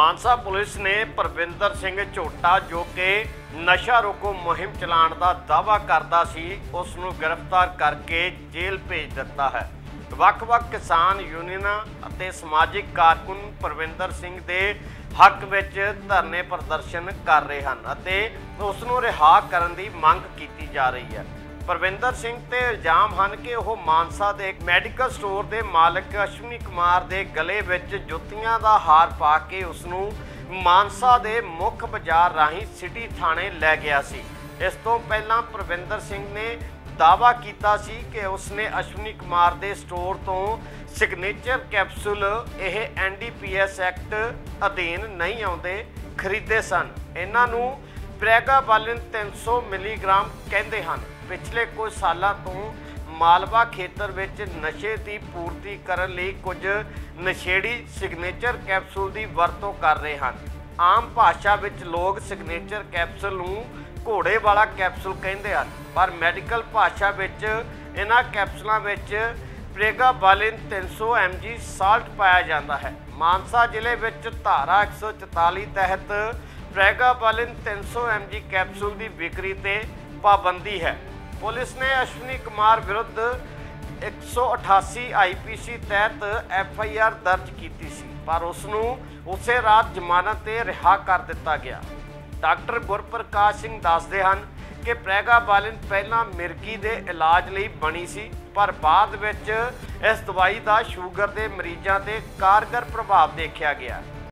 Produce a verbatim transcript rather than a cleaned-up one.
मानसा police ने परविंदर सिंह झोटा जो कि नशा रोको मुहिम चलाने का दावा करता सी उस नूं गिरफ्तार करके जेल भेज दिता है। ਵੱਖ-ਵੱਖ किसान यूनियनां ਅਤੇ समाजिक कारकुन परविंदर सिंह के हक विच धरने प्रदर्शन कर रहे हैं ਅਤੇ उस नूं रिहा करन दी मंग की जा रही है। परविंदर सिंह ते इल्जाम हैं कि वह मानसा के मैडिकल स्टोर के मालिक अश्विनी कुमार के गले विच जुत्तियां दा हार पा के उसनूं मानसा के मुख बाजार राही सिटी थाने लै गया सी। इस तो पहला परविंदर सिंह ने दावा किया सी कि उसने अश्विनी कुमार के स्टोर तो सिग्नेचर कैप्सूल यह N D P S act अधीन नहीं आते खरीदे सन। इन्हों प्रेगाबालिन तीन सौ मिलीग्राम कहते हैं। पिछले कुछ सालों तो मालवा खेतर में नशे की पूर्ति करने लई कुछ नशेड़ी सिग्नेचर कैप्सूल की वरतों कर रहे हैं। आम भाषा में लोग सिग्नेचर कैप्सूल नूं घोड़े वाला कैप्सूल कहते हैं, पर मैडिकल भाषा में इन्हां कैप्सूलों में प्रेगाबालिन तीन सौ एम जी साल्ट पाया जाता है। मानसा जिले में धारा एक सौ चौताली तहत प्रेगाबालिन तीन सौ एम जी कैप्सूल की बिक्री ते पाबंदी है। पुलिस ने अश्विनी कुमार विरुद्ध एक सौ अठासी आई पी सी तहत एफ आई आर दर्ज की सी, पर उसनूं उसे रात जमानत ते रिहा कर दिता गया। डॉक्टर गुरप्रकाश सिंह दसदे हैं कि प्रेगाबालिन पहला मिर्गी के इलाज लई बनी सी, पर बाद विच इस दवाई का शूगर के मरीजों ते कारगर प्रभाव देखा गया।